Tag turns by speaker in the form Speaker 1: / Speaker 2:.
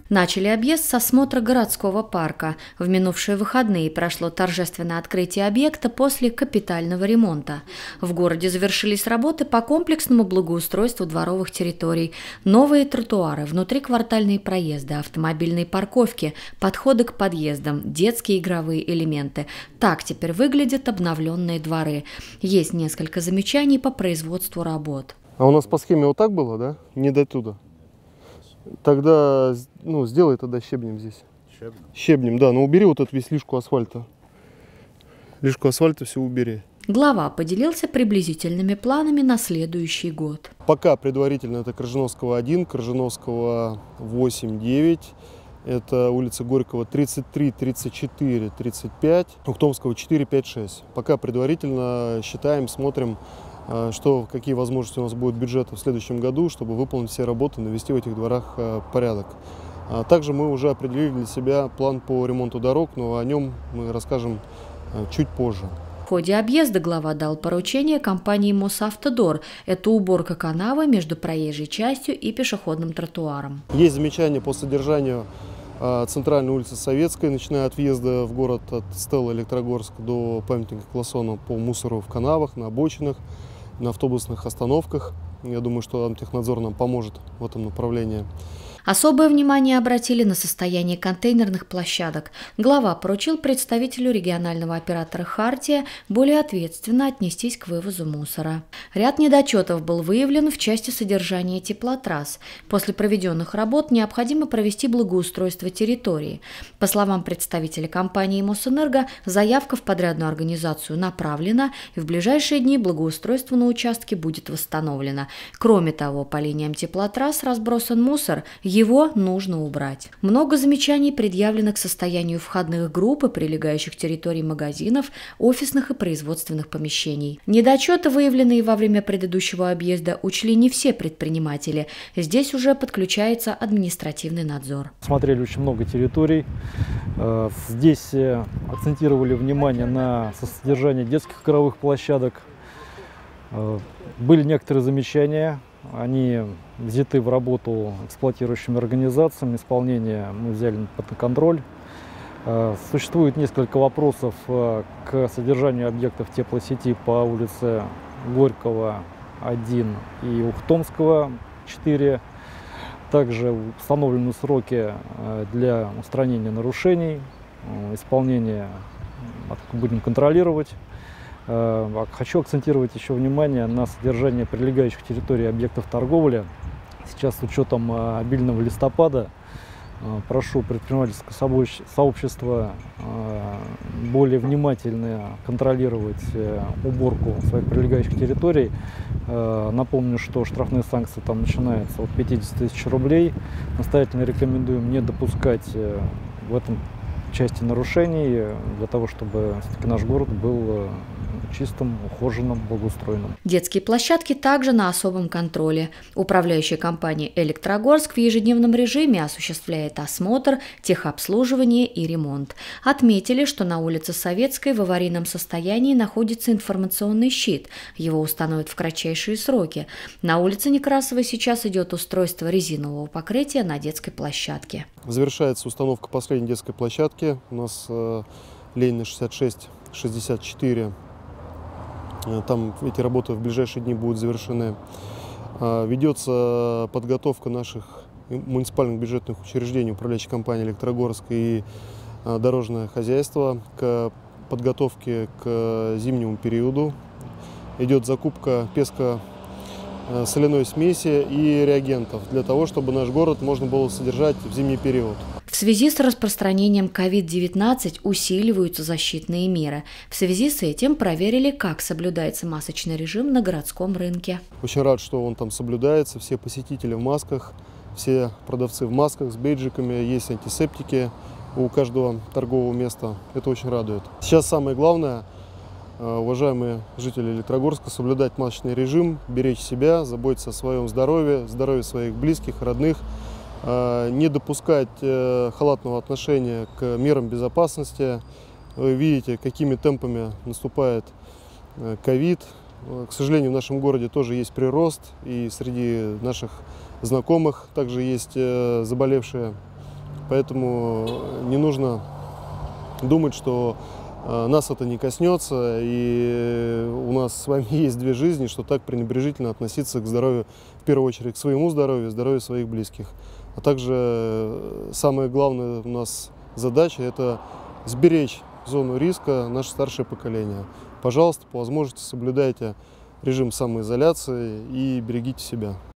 Speaker 1: Начали объезд с осмотра городского парка. В минувшие выходные прошло торжественное открытие объекта после капитального ремонта. В городе завершились работы по комплексному благоустройству дворовых территорий, новые тротуары, внутриквартальные проезды, автомобильные парковки, подходы к подъездам, детские игровые элементы. Так теперь выглядят обновленные дворы. Есть несколько замечаний по производству работ.
Speaker 2: А у нас по схеме вот так было, да? Не до туда. Тогда, сделай тогда щебнем здесь. Щебнем, да. Но убери вот эту весь лишку асфальта. Лишку асфальта все убери.
Speaker 1: Глава поделился приблизительными планами на следующий год.
Speaker 2: Пока предварительно это Коржиновского 1, Коржиновского 8, 9. Это улица Горького 33, 34, 35. Ухтомского 4, 5, 6. Пока предварительно считаем, смотрим, какие возможности у нас будет бюджета в следующем году, чтобы выполнить все работы, навести в этих дворах порядок. Также мы уже определили для себя план по ремонту дорог, но о нем мы расскажем чуть позже.
Speaker 1: В ходе объезда глава дал поручение компании «Мосавтодор». Это уборка канавы между проезжей частью и пешеходным тротуаром.
Speaker 2: Есть замечания по содержанию центральной улицы Советской, начиная от въезда в город от Стелла Электрогорск до памятника Классона по мусору в канавах, на обочинах, на автобусных остановках. Я думаю, что Технадзор нам поможет в этом направлении.
Speaker 1: Особое внимание обратили на состояние контейнерных площадок. Глава поручил представителю регионального оператора «Хартия» более ответственно отнестись к вывозу мусора. Ряд недочетов был выявлен в части содержания теплотрасс. После проведенных работ необходимо провести благоустройство территории. По словам представителя компании «Мосэнерго», заявка в подрядную организацию направлена, и в ближайшие дни благоустройство на участке будет восстановлено. Кроме того, по линиям теплотрасс разбросан мусор, его нужно убрать. Много замечаний предъявлено к состоянию входных групп и прилегающих территорий магазинов, офисных и производственных помещений. Недочеты, выявленные во время предыдущего объезда, учли не все предприниматели. Здесь уже подключается административный надзор.
Speaker 3: Смотрели очень много территорий. Здесь акцентировали внимание на содержание детских игровых площадок. Были некоторые замечания. Они взяты в работу эксплуатирующими организациями, исполнение мы взяли под контроль. Существует несколько вопросов к содержанию объектов теплосети по улице Горького 1 и Ухтомского 4. Также установлены сроки для устранения нарушений, исполнение будем контролировать. Хочу акцентировать еще внимание на содержание прилегающих территорий объектов торговли. Сейчас с учетом обильного листопада прошу предпринимательское сообщество более внимательно контролировать уборку своих прилегающих территорий. Напомню, что штрафные санкции там начинаются от 50 000 рублей. Настоятельно рекомендуем не допускать в этом части нарушений для того, чтобы все-таки наш город был чистым, ухоженным, благоустроенным.
Speaker 1: Детские площадки также на особом контроле. Управляющая компания «Электрогорск» в ежедневном режиме осуществляет осмотр, техобслуживание и ремонт. Отметили, что на улице Советской в аварийном состоянии находится информационный щит. Его установят в кратчайшие сроки. На улице Некрасовой сейчас идет устройство резинового покрытия на детской площадке.
Speaker 2: Завершается установка последней детской площадки. У нас Ленина 66-64. Там эти работы в ближайшие дни будут завершены. Ведется подготовка наших муниципальных бюджетных учреждений, управляющей компании «Электрогорск» и дорожное хозяйство к подготовке к зимнему периоду. Идет закупка песко-соляной смеси и реагентов для того, чтобы наш город можно было содержать в зимний период.
Speaker 1: В связи с распространением COVID-19 усиливаются защитные меры. В связи с этим проверили, как соблюдается масочный режим на городском рынке.
Speaker 2: Очень рад, что он там соблюдается. Все посетители в масках, все продавцы в масках с бейджиками, есть антисептики у каждого торгового места. Это очень радует. Сейчас самое главное, уважаемые жители Электрогорска, соблюдать масочный режим, беречь себя, заботиться о своем здоровье, здоровье своих близких, родных. Не допускать халатного отношения к мерам безопасности. Вы видите, какими темпами наступает ковид. К сожалению, в нашем городе тоже есть прирост, и среди наших знакомых также есть заболевшие Поэтому не нужно думать, что нас это не коснется, и у нас с вами есть две жизни, что так пренебрежительно относиться к здоровью, в первую очередь к своему здоровью, здоровью своих близких. А также самая главная у нас задача – это сберечь зону риска наше старшее поколение. Пожалуйста, по возможности соблюдайте режим самоизоляции и берегите себя.